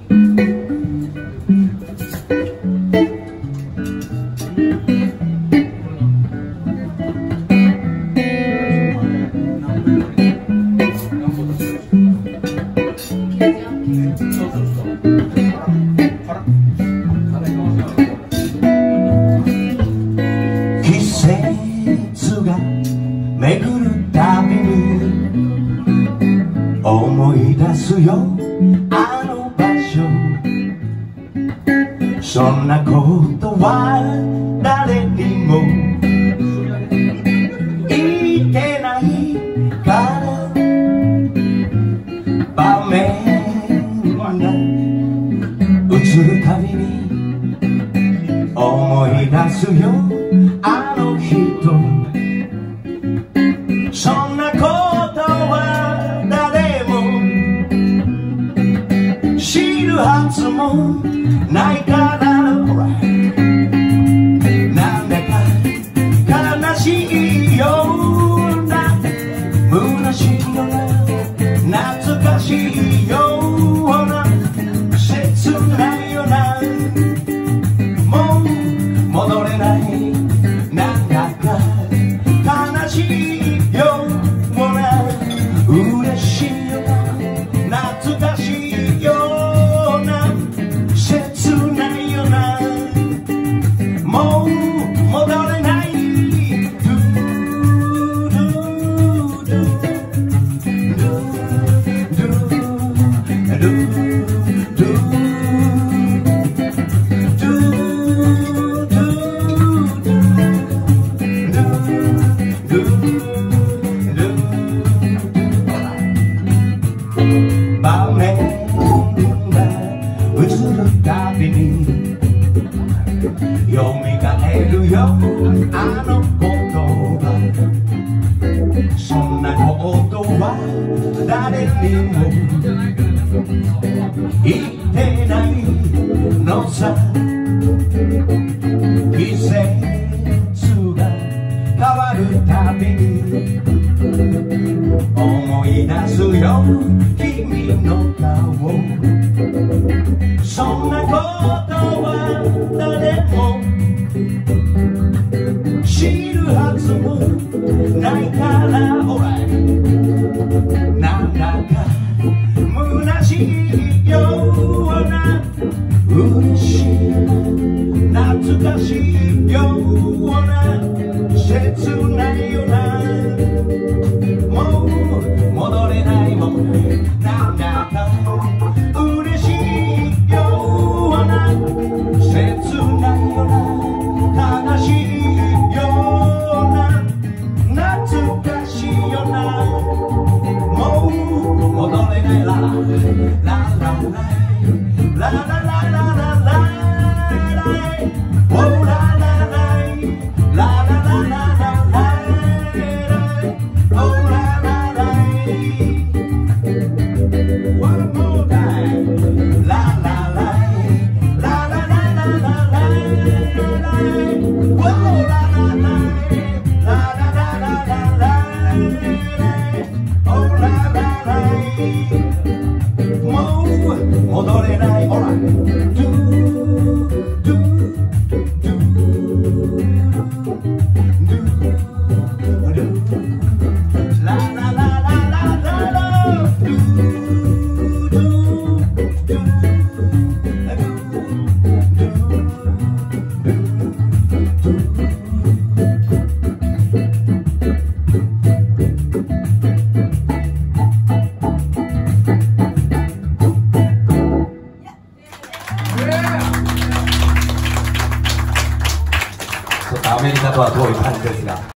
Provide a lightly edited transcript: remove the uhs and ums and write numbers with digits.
巡るたびに思い出すよあの場所。そんなことは誰にも言ってないから場面が映るたびに思い出すよあの人。そんなことは誰も知るはずもないからなんだか悲しいような虚しいような懐かしいような切ないようなもう戻れないなんだか悲しい嬉しいような懐かしいような切ないようなもう戻れない場面が映るたびによみがえるよあの言葉。そんなことは誰にも言ってないのさ。季節が変わるたびに思い出すよ君の顔。そんなことは誰も知るはずもないからなんだか虚しいような嬉しい懐かしいような切ないようなもう戻れないもんなんだか嬉しいような切ないような悲しいような懐かしいようなもう戻れないララララララララララ戻れないほらアメリカとは遠い感じですが。